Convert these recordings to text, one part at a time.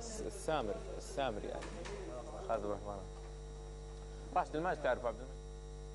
السامري يعني خالد الرحمن. راشد الماجد تعرف عبد المجيد؟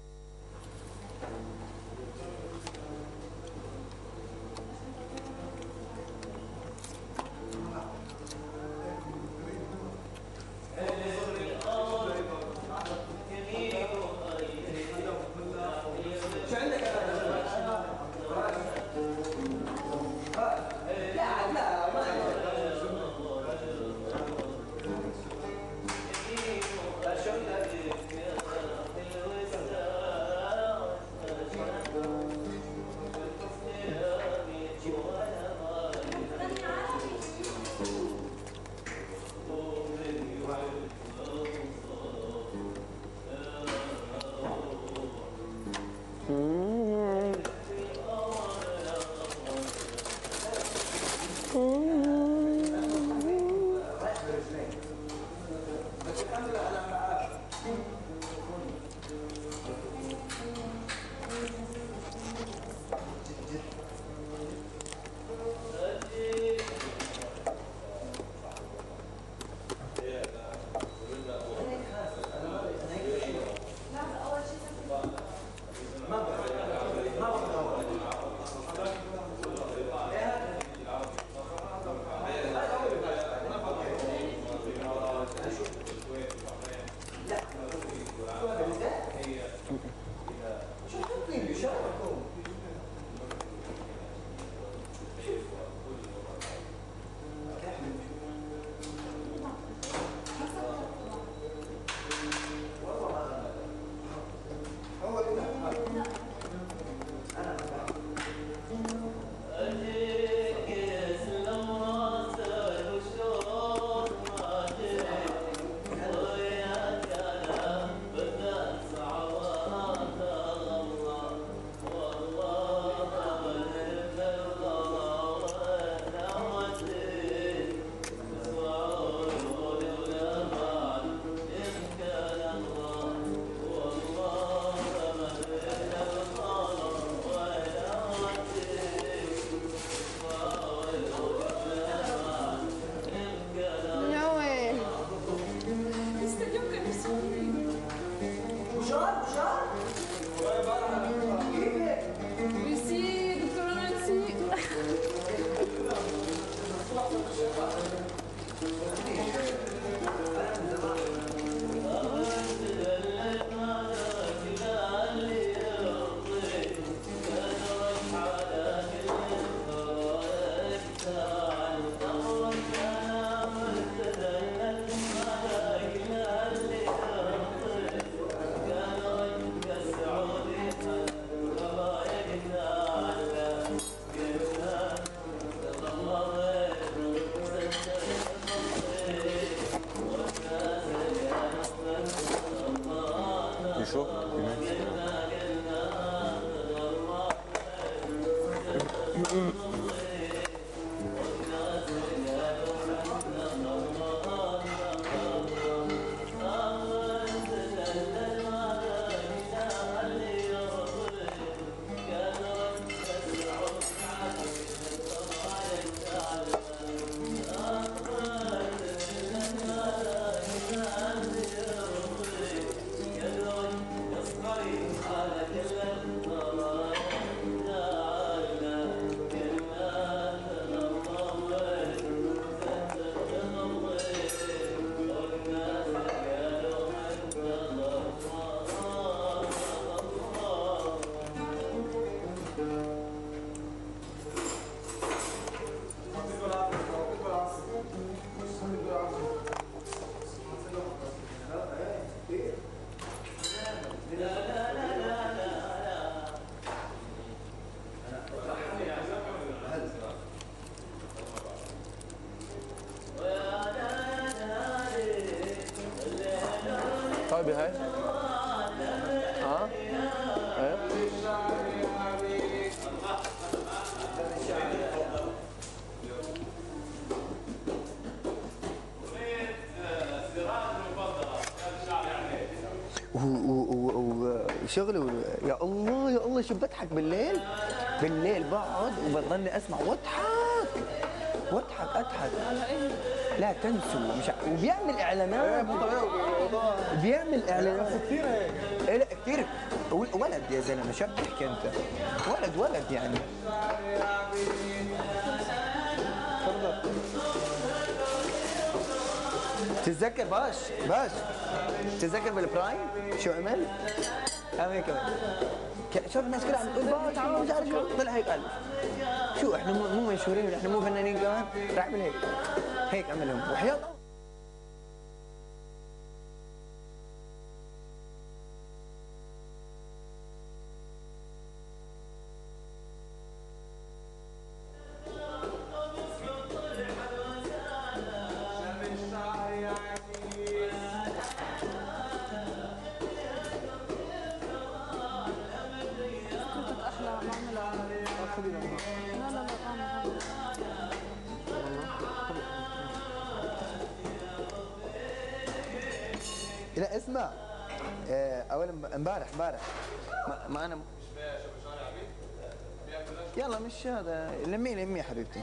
طيب هاي وشغلي يا الله يا الله شو بضحك بالليل بقعد وبضلني اسمع واضحك واضحك اضحك. على ايه؟ لا تنسوا مش وبيعمل اعلانات. بيعمل اعلانات كثير هيك. ايه لا كثير. ولد يا زلمه شو بتحكي انت؟ ولد يعني. تتذكر باش تتذكر بالبرايم شو عمل؟ قام هيك شوف الناس كلها عم تقول باش تعالوا مش عارف شو طلع هيك قال شو احنا مو مشهورين احنا مو فنانين كمان راح اعمل هيك عملهم وحياة لا اسمع اولا امبارح ما انا يلا مش هذا لمي يا حبيبتي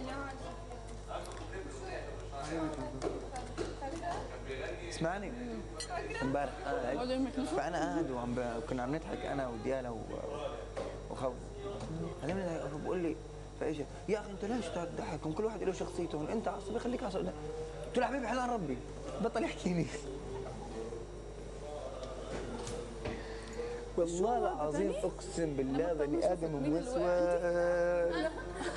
اسمعني امبارح فانا قاعد كنا عم نضحك انا وديالا وخوي علمنا بقول لي فايش يا اخي انت ليش تضحكهم كل واحد له شخصيته انت عصبي خليك عصبي قلت له حبيبي حلال ربي بطل يحكيني والله العظيم اقسم بالله بني ادم موسوس.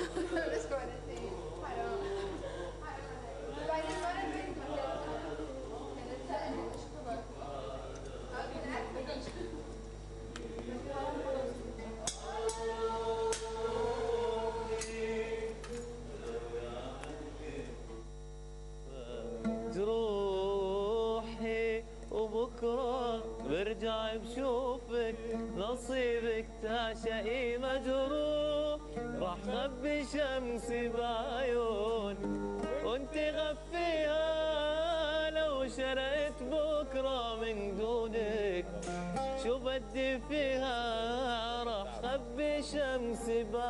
جروحي وبكره برجع بشوفك نصيبك تعشقي مجروح راح خبي شمسي بعيون وانت غفيها لو شرقت بكره من دونك شو بدي فيها راح خبي شمسي بعيون